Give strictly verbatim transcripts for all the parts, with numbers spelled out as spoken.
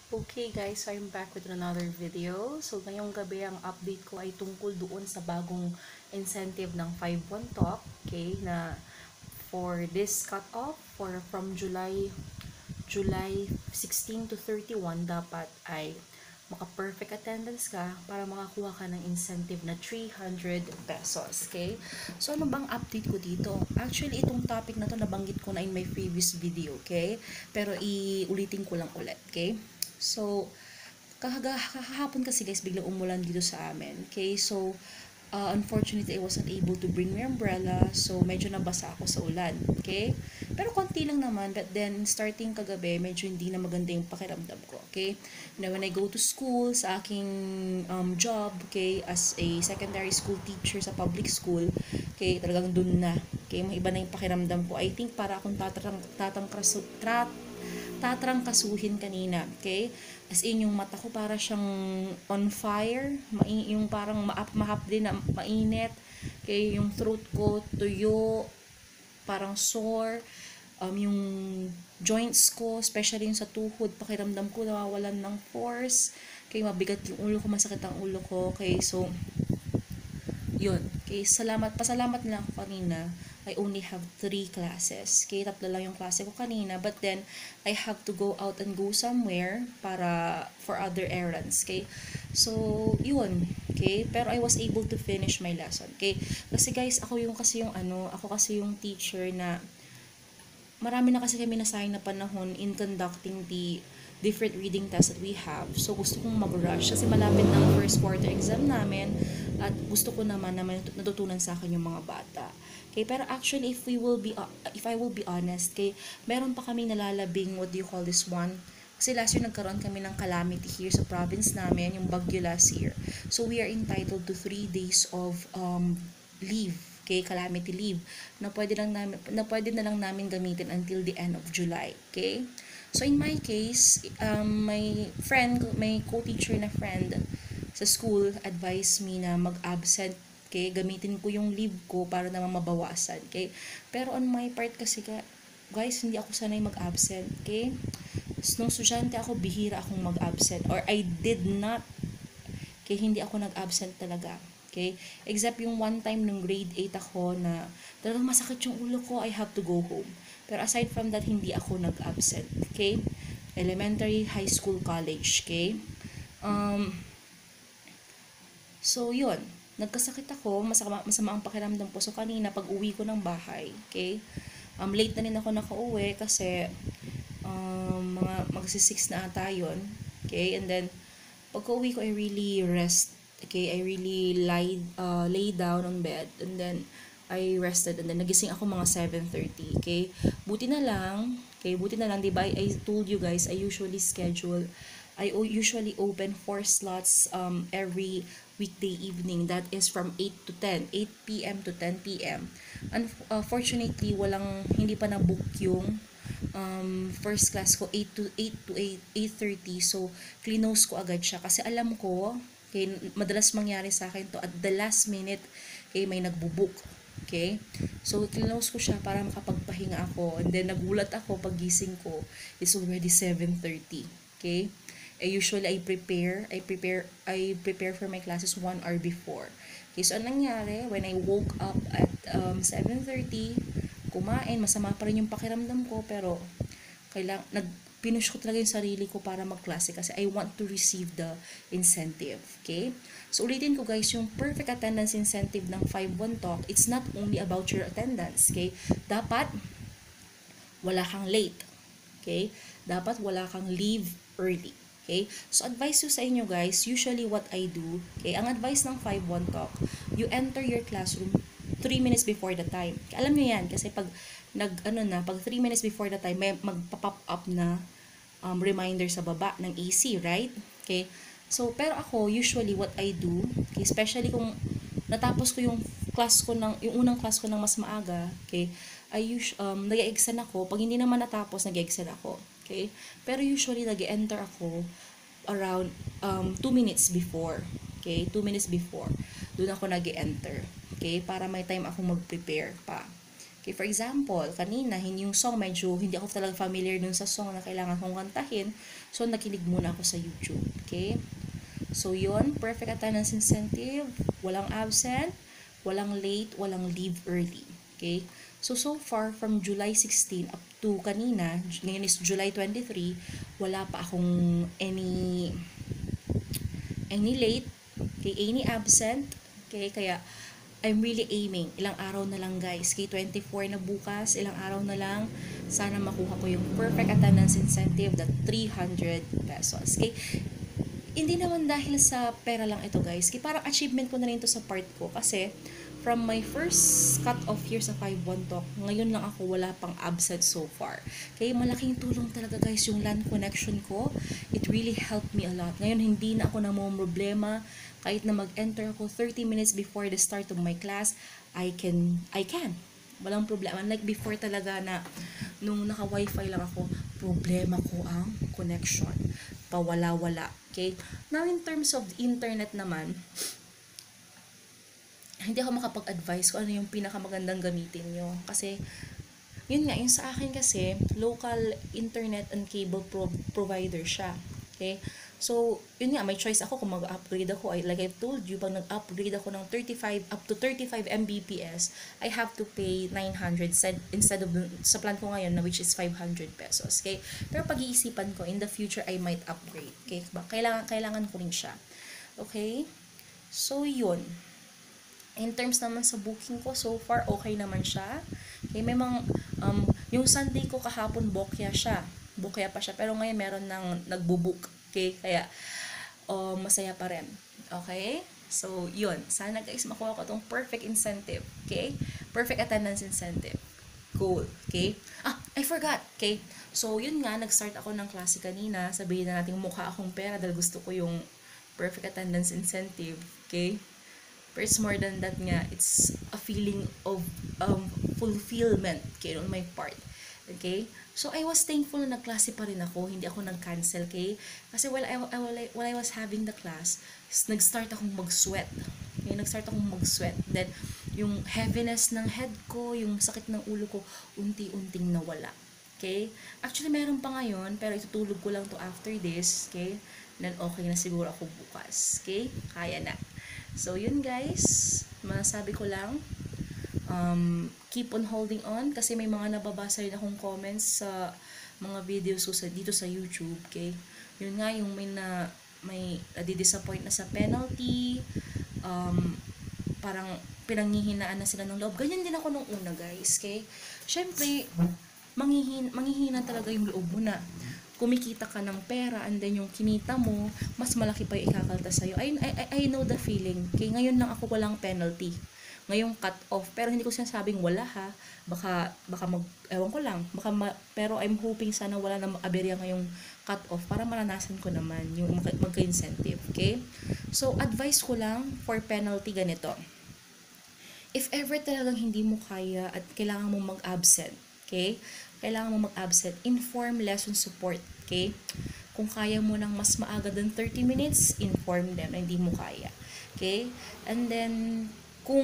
Okay guys, so I'm back with another video. So ngayong gabi ang update ko ay tungkol doon sa bagong incentive ng five one Talk, okay, na for this cut-off for from July July sixteen to thirty-one dapat ay maka-perfect attendance ka para makakuha ka ng incentive na three hundred pesos, okay? So ano bang update ko dito? Actually, itong topic na to nabanggit ko na in my previous video, okay? Pero iulitin ko lang ulit, okay? So, kahaga, kahapon kasi guys, biglang umulan dito sa amin. Okay, so, uh, unfortunately, I wasn't able to bring my umbrella. So, medyo nabasa ako sa ulan. Okay? Pero konti lang naman. But then, starting kagabi, medyo hindi na maganda yung pakiramdam ko. Okay? Now, when I go to school, sa aking um, job, okay, as a secondary school teacher sa public school, okay, talagang dun na. Okay, may iba na yung pakiramdam ko. I think para akong tatrang, tatangkraso, trat, tatrangkasuhin kanina, okay? As in, yung mata ko para siyang on fire, mai yung parang maap mahapdi na mainit, okay? Yung throat ko tuyo, parang sore, um, yung joints ko, especially yung sa tuhod, pakiramdam ko nawawalan ng force, okay? Mabigat yung ulo ko, masakit ang ulo ko, okay? So, yun. Okay, salamat. Pasalamat na lang ako kanina. I only have three classes. Okay, tatlo lang yung klase ko kanina. But then, I have to go out and go somewhere para for other errands. Okay, so, yun. Okay, pero I was able to finish my lesson. Okay, kasi guys, ako yung kasi yung ano, ako kasi yung teacher na marami na kasi kami nasayang na panahon in conducting the different reading tests that we have. So, gusto kong mag-rush kasi malapit na ang first quarter exam namin at gusto ko naman na may natutunan sa akin yung mga bata. Okay, pero actually, if we will be, uh, if I will be honest, okay, meron pa kaming nalalabing, what do you call this one? Kasi last year nagkaroon kami ng calamity here sa province namin, yung bagyo last year. So, we are entitled to three days of um, leave, okay, calamity leave, na pwede, lang namin, na pwede na lang namin gamitin until the end of July, okay? So, in my case, um, my friend, my co-teacher na friend sa school advised me na mag-absent, okay? Gamitin ko yung leave ko para naman mabawasan, okay? Pero on my part kasi, guys, hindi ako sanay mag-absent, okay? Nung estudyante ako, bihira akong mag-absent. Or I did not, okay, hindi ako nag-absent talaga. Okay? Except yung one time nung grade eight ako na talagang masakit yung ulo ko, I have to go home. Pero aside from that, hindi ako nag-absent. Okay? Elementary, high school, college. Okay? Um, so, yun. Nagkasakit ako, masama, masama ang pakiramdam ko. So, kanina, pag uwi ko ng bahay, okay? Um, late na rin ako nakauwi kasi um, mga magsi-six na ata yun. Okay? And then, pagka uwi ko, I really rest. Okay, I really lie, uh, lay down on bed and then I rested and then nagising ako mga seven thirty. Okay, buti na lang. Okay, buti na lang, di ba? I, I told you guys, I usually schedule, I usually open four slots um, every weekday evening. That is from eight to ten, eight p.m. to ten p.m. Unfortunately, walang, hindi pa na-book yung um, first class ko, eight to eight to eight, eight thirty. So, clinose ko agad siya kasi alam ko, okay, madalas mangyari sa akin to at the last minute, okay, may nagbubook. Okay? So, close ko siya para makapagpahinga ako. And then, nagulat ako pag gising ko. It's already seven thirty. Okay? I usually, I prepare, I prepare, I prepare for my classes one hour before. Okay, so, anong nangyari? When I woke up at um, seven thirty, kumain, masama pa rin yung pakiramdam ko, pero, kailang, nag, pinush ko talaga yung sarili ko para magklase kasi I want to receive the incentive. Okay? So, ulitin ko guys, yung perfect attendance incentive ng five one Talk, it's not only about your attendance. Okay? Dapat, wala kang late. Okay? Dapat, wala kang leave early. Okay? So, advice ko sa inyo guys, usually what I do, okay, ang advice ng five one Talk, you enter your classroom three minutes before the time. Alam nyo yan, kasi pag nag ano na, pag three minutes before the time, may magpa-pop up na um, reminder sa baba ng A C, right? Okay? So, pero ako, usually what I do, okay, especially kung natapos ko yung class ko ng, yung unang class ko ng mas maaga, okay, I usually, um, nag-exam ako. Pag hindi naman natapos, nag-exam ako. Okay? Pero usually, nag-enter ako around um, two minutes before. Okay? two minutes before. Doon ako nag-enter. Okay? Para may time ako mag-prepare pa. Okay, for example, kanina, hindi yung song, medyo hindi ako talaga familiar dun sa song na kailangan kong kantahin. So, nakinig muna ako sa YouTube. Okay? So, yun, perfect attendance incentive, walang absent, walang late, walang leave early. Okay? So, so far, from July sixteen up to kanina, ngayon is July twenty-three, wala pa akong any any late, okay, any absent, okay, kaya I'm really aiming, ilang araw na lang guys, kay twenty-four na bukas, ilang araw na lang, sana makuha ko yung perfect attendance incentive, that three hundred pesos, okay. Hindi naman dahil sa pera lang ito guys, kaya parang achievement ko na rin ito sa part ko, kasi from my first cut-off year sa five one Talk, ngayon lang ako wala pang absent so far. Kaya malaking tulong talaga guys yung LAN connection ko. It really helped me a lot. Ngayon hindi na ako namomroblema. Kahit na mag-enter ako thirty minutes before the start of my class, I can, I can. Walang problema. Like before talaga na, nung naka-wifi lang ako, problema ko ang connection. Pawala-wala. Okay? Now in terms of internet naman, hindi ako makapag-advise kung ano yung pinakamagandang gamitin nyo. Kasi, yun nga, yung sa akin kasi, local internet and cable pro- provider siya. Okay? So, yun nga, may choice ako kung mag-upgrade ako. I, like I've told you, pag nag-upgrade ako ng thirty-five, up to thirty-five megabits, I have to pay nine hundred instead of sa plan ko ngayon, na which is five hundred pesos. Okay? Pero pag-iisipan ko, in the future, I might upgrade. Okay? Kailangan, kailangan ko rin siya. Okay? So, yun. In terms naman sa booking ko, so far, okay naman siya. Okay, may mga, um, yung Sunday ko kahapon, bokya siya. Bokya pa siya. Pero ngayon, meron nang nagbubook. Okay, kaya, um, masaya pa rin. Okay? So, yun. Sana guys, makuha ko itong perfect incentive. Okay? Perfect attendance incentive. Cool. Okay? Ah, I forgot. Okay? So, yun nga, nag-start ako ng klase kanina. Sabihin na natin, mukha akong pera dahil gusto ko yung perfect attendance incentive. Okay? But it's more than that nga, it's a feeling of um, fulfillment, okay, on my part. Okay? So, I was thankful na nagklase pa rin ako, hindi ako nag-cancel, okay? Kasi while I, while I, while I was having the class, nag-start akong mag-sweat. Okay? Nag-start akong mag-sweat. Then, yung heaviness ng head ko, yung sakit ng ulo ko, unti-unting nawala. Okay? Actually, meron pa ngayon, pero itutulog ko lang to after this, okay? Then, okay na siguro ako bukas. Okay? Kaya na. So, yun guys, masasabi ko lang, um, keep on holding on, kasi may mga nababasa rin akong comments sa mga videos ko sa, dito sa YouTube, okay? Yun nga, yung may na, may nadi-disappoint na sa penalty, um, parang pinanghihinaan na sila ng loob. Ganyan din ako nung una guys, okay? Siyempre, manghihin, manghihina talaga yung loob mo na kumikita ka ng pera and then yung kinita mo, mas malaki pa yung ikakalta sa'yo. I, I, I know the feeling. Kaya ngayon lang ako walang penalty. Ngayong cut off. Pero hindi ko sinasabing wala ha. Baka, baka mag, ewan ko lang. Baka ma, pero I'm hoping sana wala na aberya ngayong cut off para maranasan ko naman yung magka-incentive. Okay? So, advice ko lang for penalty ganito. If ever talagang hindi mo kaya at kailangan mo mag-absent, okay? Kailangan mo mag-absent, inform lesson support, okay? Kung kaya mo nang mas maaga than thirty minutes, inform them na hindi mo kaya, okay? And then, kung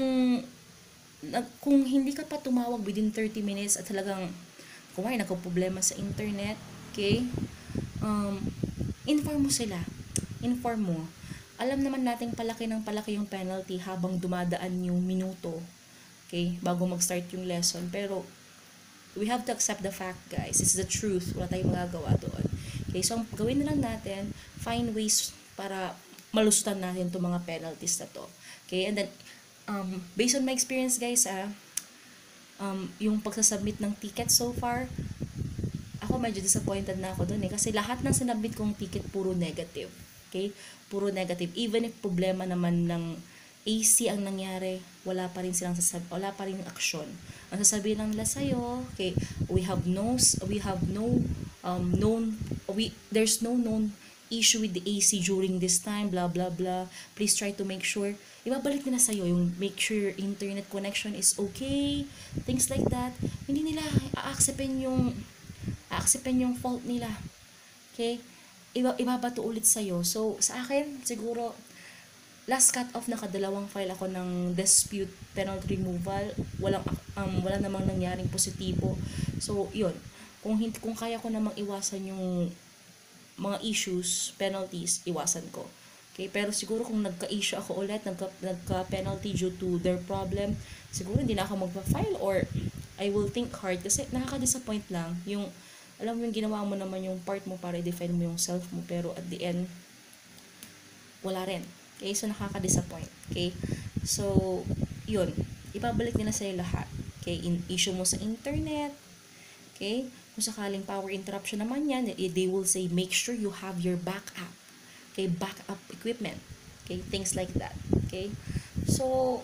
kung hindi ka pa tumawag within thirty minutes at talagang kung ay nagka-problema sa internet, okay? Um, inform mo sila. Inform mo. Alam naman nating palaki ng palaki yung penalty habang dumadaan yung minuto, okay? Bago mag-start yung lesson. Pero, we have to accept the fact, guys. It's the truth. Wala tayong magagawa doon. Okay, so gawin na lang natin, find ways para malusutan natin itong mga penalties na to. Okay, and then, um, based on my experience, guys, ah, um, yung pagsasubmit ng ticket so far, ako medyo disappointed na ako doon eh. Kasi lahat ng sinabit kong ticket, puro negative. Okay, puro negative. Even if problema naman ng A C ang nangyari, wala pa rin silang sasab- wala pa rin aksyon. Ang sasabihin lang nila sa'yo, okay, we have no, we have no, um, known, we, there's no known issue with the A C during this time, blah, blah, blah. Please try to make sure, ibabalik nila sa'yo yung make sure your internet connection is okay, things like that. Hindi nila a-acceptin yung, a-acceptin yung fault nila. Okay? Iba, ibabato ulit sa'yo. So, sa akin, siguro, last cut off, nakadalawang file ako ng dispute penalty removal. Walang, um, wala namang nangyaring positibo. So, yun. Kung, hindi, kung kaya ko namang iwasan yung mga issues, penalties, iwasan ko. Okay, pero siguro kung nagka-issue ako ulit, nagka, nagka-penalty due to their problem, siguro hindi na ako magpa-file or I will think hard kasi nakaka-disappoint lang yung, alam mo yung ginawa mo naman yung part mo para i-defend mo yung self mo, pero at the end, wala rin. Okay, so nakaka-disappoint. Okay, so, yun, ibabalik nila sa'yo lahat. Okay, in issue mo sa internet, okay, kung sakaling power interruption naman yan, they will say, make sure you have your backup. Okay, backup equipment. Okay, things like that. Okay, so,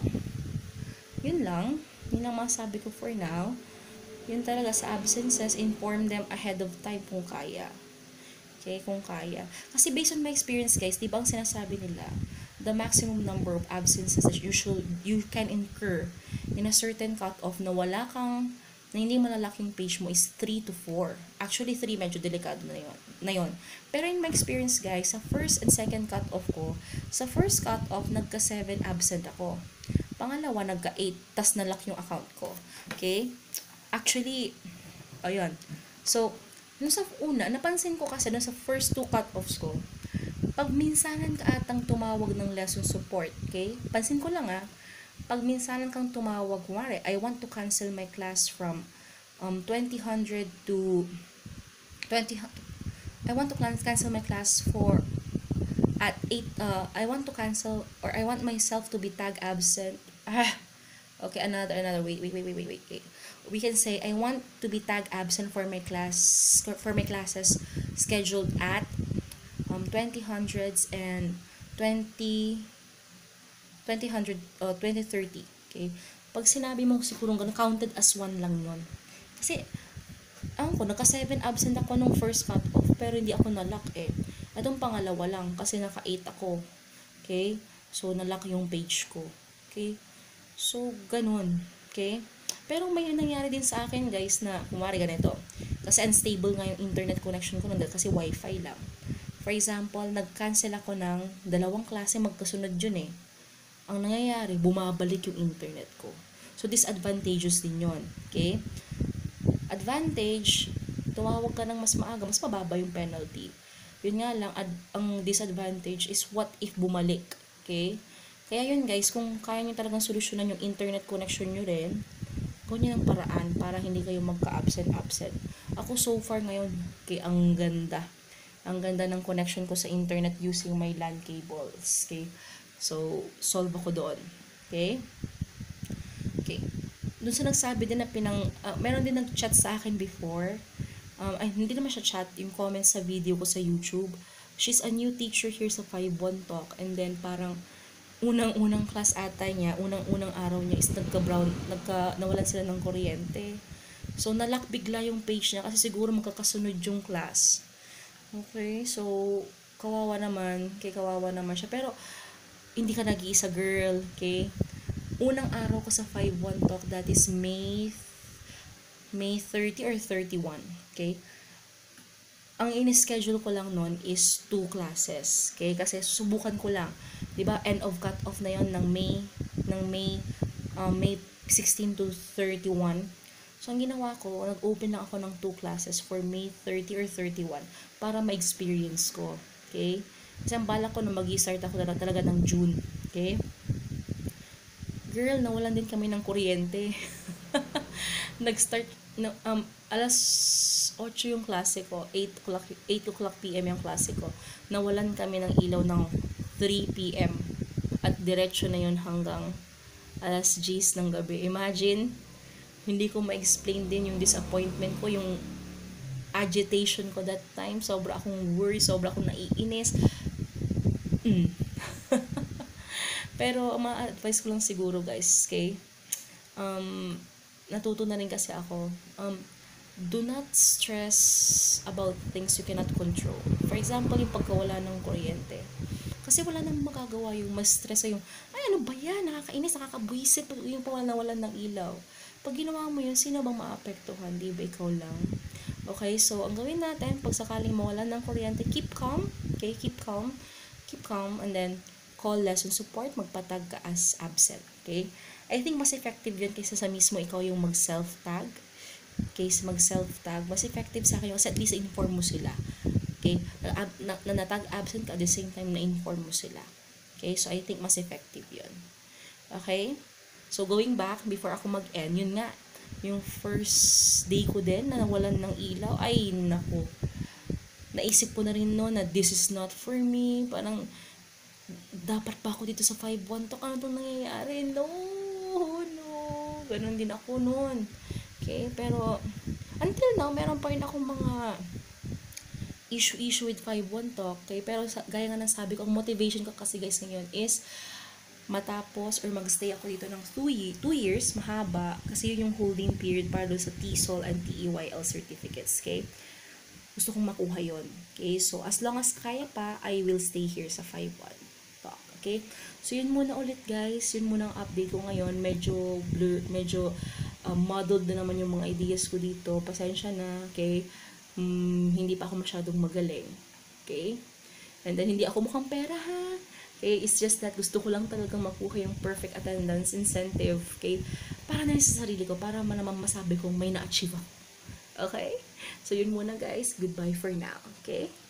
yun lang. Yun lang masabi ko for now. Yun talaga sa absences, inform them ahead of time kung kaya. Okay, kung kaya. Kasi based on my experience, guys, di ba ang sinasabi nila, the maximum number of absences that you should, you can incur in a certain cut-off na wala kang, na hindi malalaking page mo is three to four. Actually, three medyo delikado na yun. Na yun. Pero in my experience, guys, sa first and second cut-off ko, sa first cut-off, nagka seven absent ako. Pangalawa, nagka eight, tas nalock yung account ko. Okay? Actually, ayun. So, nung sa una, napansin ko kasi nung sa first two cut-offs ko, pag minsanan ka atang tumawag ng lesson support, okay? Pansin ko lang ah, pag minsanan kang tumawag, kumari, I want to cancel my class from um, twenty hundred to twenty, I want to cancel my class for at eight, uh, I want to cancel, or I want myself to be tag absent. Ah, okay, another, another, wait, wait, wait, wait, wait, wait. We can say, I want to be tag absent for my class, for my classes scheduled at um, twenty hundreds and twenty, twenty hundred, uh, twenty thirty. Okay? Pag sinabi mo siguro ganun, counted as one lang yun. Kasi, ang ko, naka seven absent ako nung first cut-off, pero hindi ako nalock eh. Itong pangalawa lang, kasi naka eight ako. Okay? So, nalock yung page ko. Okay? So, ganun. Okay? Pero may nangyari din sa akin, guys, na kumari ganito. Kasi unstable nga yung internet connection ko nun kasi wifi lang. For example, nag-cancel ako ng dalawang klase, magkasunod yun eh. Ang nangyayari, bumabalik yung internet ko. So, disadvantageous din yun. Okay? Advantage, tumawag ka ng mas maaga, mas mababa yung penalty. Yun nga lang, ad- ang disadvantage is what if bumalik. Okay? Kaya yun guys, kung kaya nyo talagang solusyonan yung internet connection nyo rin, gawin nyo ng paraan para hindi kayo magka-absent-absent. Ako so far ngayon, okay, ang ganda. Ang ganda ng connection ko sa internet using my LAN cables. Okay? So, solve ako doon. Okay? Okay. Doon sa nagsabi din na pinang, uh, meron din nag-chat sa akin before. Um, ay, hindi naman siya chat, yung comments sa video ko sa YouTube. She's a new teacher here sa five one Talk. And then, parang, unang-unang class ata niya, unang-unang araw niya is nagka-brown, nagka, nawalan sila ng kuryente. So, nalock bigla yung page niya kasi siguro magkakasunod yung class. Okay, so, kawawa naman, kay kawawa naman siya. Pero, hindi ka nag-iisa girl, okay? Unang araw ko sa five one Talk, that is May, May thirty or thirty-one, okay? Ang in-schedule ko lang nun is two classes. Okay? Kasi susubukan ko lang. 'Di ba? End of cut-off na 'yon ng May ng May um, May sixteen to thirty-one. So ang ginawa ko, nag-open lang ako ng two classes for May thirty or thirty-one para ma-experience ko. Okay? Kasi ang bala ko na mag-i-start ako na talaga ng June. Okay? Girl, nawalan din kami ng kuryente. Nag-start no, um alas eight yung klase ko, eight o'clock p m yung klase ko. Nawalan kami ng ilaw ng three p m at diretso na yun hanggang alas ten ng gabi. Imagine, hindi ko ma-explain din yung disappointment ko, yung agitation ko that time. Sobra akong worry, sobra akong naiinis. Mm. Pero, ma-advise ko lang siguro guys, okay? Um, natuto na rin kasi ako, um, do not stress about things you cannot control. For example, yung pagkawala ng kuryente. Kasi wala namang magagawa yung mas stress yung, ay ano ba yan, nakakainis, nakakabwisit, yung pawala nawalan ng ilaw. Pag ginawa mo yun, sino bang maapektuhan? Di ba ikaw lang? Okay, so ang gawin natin, pag sakaling mawalan ng kuryente, keep calm, okay, keep calm, keep calm, and then, call lesson support, magpatag ka as absent. Okay? I think mas effective yun kaysa sa mismo ikaw yung mag-self-tag. Case mag-self-tag, mas effective sa akin kasi at least inform mo sila. Okay? Na, na, na natag absent ka at the same time na-inform mo sila. Okay? So, I think mas effective yun. Okay? So, going back, before ako mag-end, yun nga, yung first day ko din na nawalan ng ilaw, ay, naku. Naisip ko na rin no na this is not for me. Parang, dapat pa ako dito sa five one talk? Ano itong nangyayari? No, no. Ganon din ako noon. Okay? Pero, until now, meron pa rin akong mga issue-issue with five one talk. Okay? Pero, sa, gaya nga ng sabi ko, ang motivation ko kasi guys ngayon is matapos or magstay ako dito ng two years, mahaba, kasi yun yung holding period para doon sa T E S O L and T E Y L certificates. Okay? Gusto kong makuha yon. Okay? So, as long as kaya pa, I will stay here sa five one talk. Okay? So, yun muna ulit guys. Yun muna ang update ko ngayon. Medyo blur, medyo uh, muddled na naman yung mga ideas ko dito. Pasensya na. Okay? Hmm, hindi pa ako masyadong magaling. Okay? And then, hindi ako mukhang pera ha. Okay? It's just that gusto ko lang talagang makuha yung perfect attendance incentive. Okay? Para na sa sarili ko. Para man naman masabi kong may na-achieve ako. Okay? So, yun muna guys. Goodbye for now. Okay?